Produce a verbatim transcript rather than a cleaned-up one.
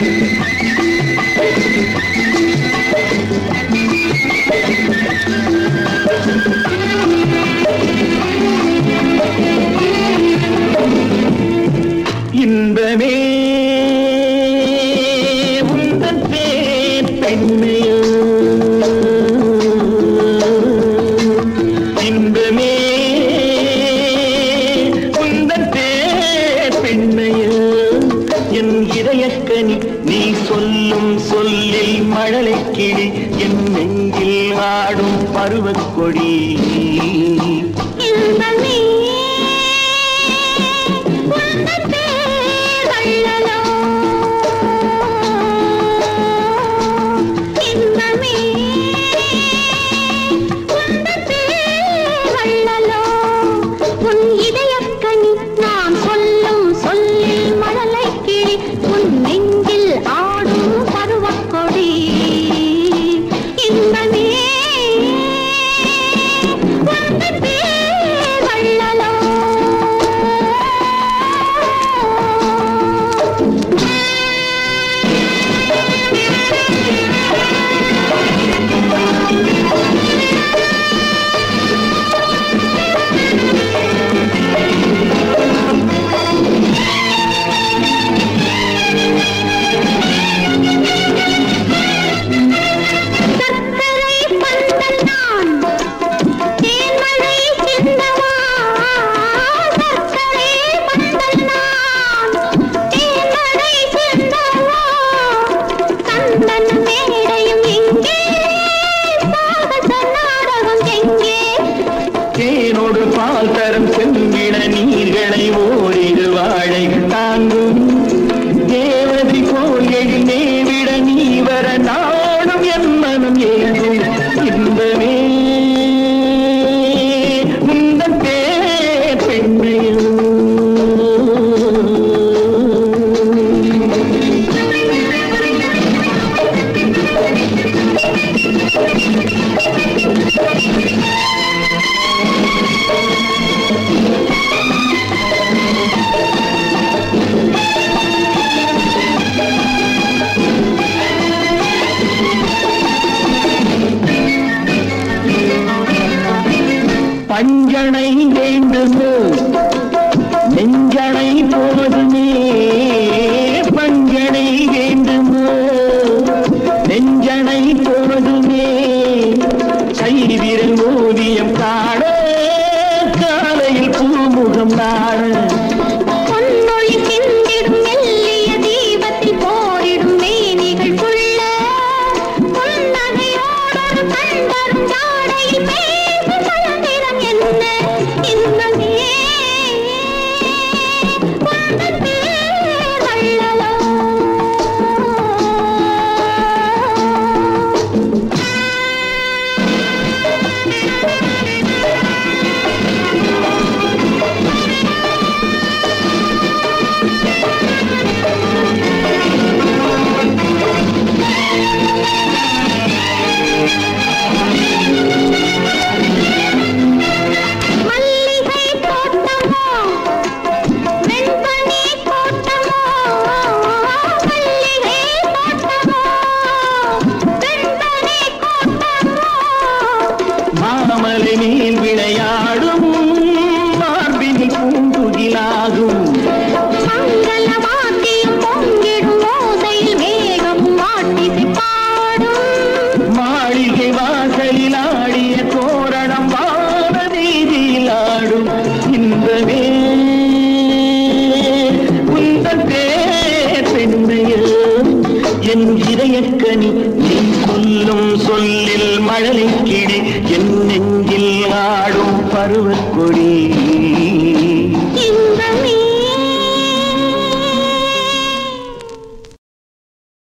இன்பமே உந்தன் பேர் பெண்மையோ, இன்பமே உந்தன் பேர் பெண்மையோ, என் இதயக்கனி நீ சொல்லும் சொல்லில் மழலை கிளி, என் நெஞ்சில் ஆடும் பருவக்கொடி. இன்பமே உந்தன் பேர் வள்ளலோ, இன்பமே உந்தன் பேர் வள்ளலோ, உன் இதயக்கனி நான் சொல்லும் சொல்லில் மழலை கிளி, உன் நெஞ்சில் ஆடும் பருவக்கொடி. இன்பமே உந்தன் பேர் வள்ளலோ. சர்க்கரை பந்தல் நான் தேன்மழை சிந்தவா, சர்க்கரை பந்தல் நான் தேன்மழை சிந்தவா, கந்தன் மேடையும் எங்கே, சாகச நாடகம் எங்கே, தேனோடு பால் தரும் செம்பிட நீர்களை ஓரிரு வாழைகள் தாங்கும், தேவதை போல் எழுநே விட நீ வர நாடும் என் மனம் ஏதும். இன்பமே உந்தன் பேர் பெண்மையோ, பஞ்சனை வேண்டுமோ நெஞ்சனை போதுமே, பஞ்சனை வேண்டுமோ நெஞ்சனை போதுமே, கைவிரல் ஓவியம் காண காலையில் பூமுகம் நாட, பொன்னொழி சிந்திடும் மெல்லிய தீபத்தில் போரிடும் மேனிகள் கொள்ள, புன்னகையோடொரு கண் வரும் ஜாடையில் பேசும் மலர்ந்திரம் என்ன. இன்பமே உந்தன் பேர் வள்ளலோ. மல்லிகை தோட்டமோ வெண்பனி தோட்டமோ, மல்லிகை தோட்டமோ வெண்பனி தோட்டமோ, மாமலை மேல் விளையாடும் மார்பினில் பூங்குகிலாகும், மங்கள வாத்தியம் பொங்கிடும் ஓசையில் மேகம் வாட்டிசை பாடும், மாளிகை வாசலில் ஆடிய தோரணம் வான வீதியில் ஆடும். இன்பமே உந்தன் பேர் பெண்மையோ, என் இதயக்கனி நீ சொல்லும் சொல்லில் மழலை கிளி, என் நெஞ்சில் ஆடும் பருவக்கொடி.